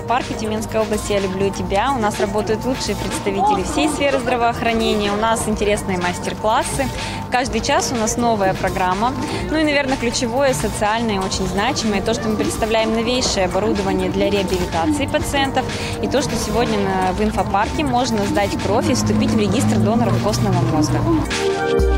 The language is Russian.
инфопарке Тюменской области «Я люблю тебя». У нас работают лучшие представители всей сферы здравоохранения. У нас интересные мастер-классы. Каждый час у нас новая программа. Ну и, наверное, ключевое, социальное, очень значимое, то, что мы представляем новейшее оборудование для реабилитации пациентов, и то, что сегодня в инфопарке можно сдать кровь и вступить в регистр доноров костного мозга.